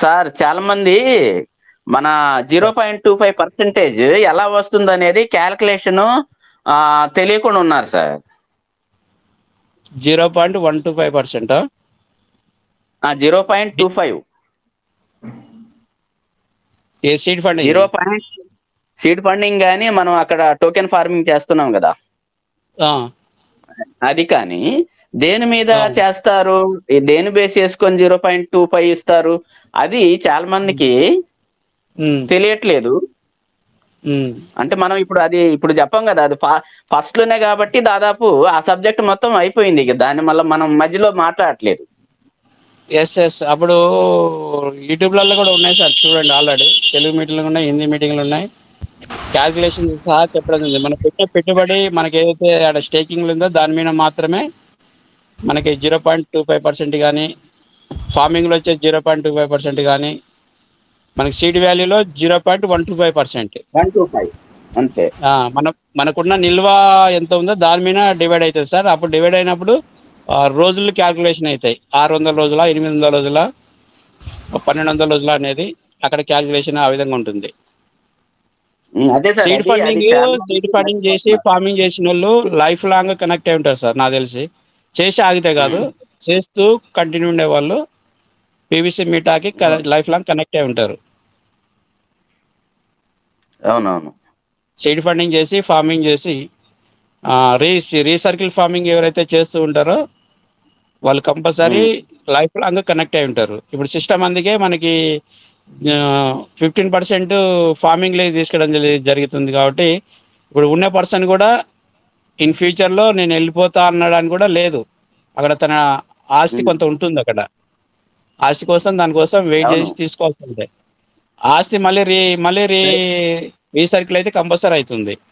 Sir చాలా మంది మన 0.25% ఎలా వస్తుంది అనేది క్యాల్కులేషన్ తెలియకుండా ఉన్నారు సార్. 0.125%. 0.25 ఏ సీడ్ ఫండింగ్? 0. సీడ్ ఫండింగ్ కానీ మనం అక్కడ టోకెన్ ఫార్మింగ్ చేస్తున్నాం కదా, అది కానీ దేని మీద చేస్తారు, దేని బేస్ చేసుకొని 0.25 ఇస్తారు, అది చాలా మందికి తెలియట్లేదు. అంటే మనం ఇప్పుడు చెప్పాం కదా, అది ఫస్ట్ లోనే కాబట్టి దాదాపు ఆ సబ్జెక్ట్ మొత్తం అయిపోయింది. దాన్ని మళ్ళీ మనం మధ్యలో మాట్లాడట్లేదు. ఎస్ అప్పుడు యూట్యూబ్లలో కూడా ఉన్నాయి సార్, చూడండి. ఆల్రెడీ తెలుగు మీటింగ్లు ఉన్నాయి, హిందీ మీటింగ్లు ఉన్నాయి. క్యాల్కులేషన్ సహా చెప్పడం ఉంది. మనం పెట్టే పెట్టుబడి మనకి ఏదైతే ఆడ స్టేకింగ్ ఉందో దాని మీద మాత్రమే మనకి 0.25% కానీ, ఫార్మింగ్లో వచ్చే 0.25% కానీ, మనకి సీడ్ వాల్యూలో 0.125%. 125 అంతే. మనకున్న నిల్వ ఎంత ఉందో దాని మీద డివైడ్ అవుతుంది సార్. అప్పుడు డివైడ్ అయినప్పుడు రోజులు క్యాల్కులేషన్ అవుతాయి. 600 రోజుల, 800 రోజుల, 1200 రోజుల అనేది అక్కడ క్యాల్కులేషన్ ఆ విధంగా ఉంటుంది. సీడ్ ఫండింగ్ చేసి ఫార్మింగ్ చేసిన వాళ్ళు లైఫ్ లాంగ్ కనెక్ట్ అయి ఉంటారు సార్, నాకు తెలిసి. చేసి ఆగితే కాదు, చేస్తూ కంటిన్యూ ఉండే వాళ్ళు పీవీసీ మీటాకి లైఫ్ లాంగ్ కనెక్ట్ అయి ఉంటారు. అవునవును. సీడ్ ఫండింగ్ చేసి ఫార్మింగ్ చేసి రీసర్కిల్ ఫార్మింగ్ ఎవరైతే చేస్తూ ఉంటారో వాళ్ళు కంపల్సరీ లైఫ్ లాంగ్ కనెక్ట్ అయి ఉంటారు. ఇప్పుడు సిస్టమ్ అందుకే మనకి 15% ఫార్మింగ్ లేదు తీసుకోవడం జరుగుతుంది. కాబట్టి ఇప్పుడు ఉన్న పర్సన్ కూడా ఇన్ ఫ్యూచర్లో నేను వెళ్ళిపోతా అనడానికి కూడా లేదు. అక్కడ తన ఆస్తి కొంత ఉంటుంది. అక్కడ ఆస్తి కోసం దానికోసం వెయిట్ చేసి తీసుకోవాల్సి ఉంటాయి. ఆస్తి మళ్ళీ రీసర్కిల్ అయితే కంపల్సరీ అవుతుంది.